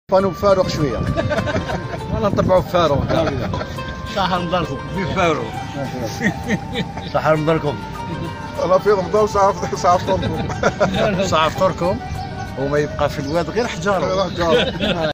فانو بفاروق شويه. انا نطبعوا بفاروق. صحة نضركم بفاروق. صحة نضركم. انا في رمضان صعفطركم. صعفطركم وما يبقى في الواد غير حجاره.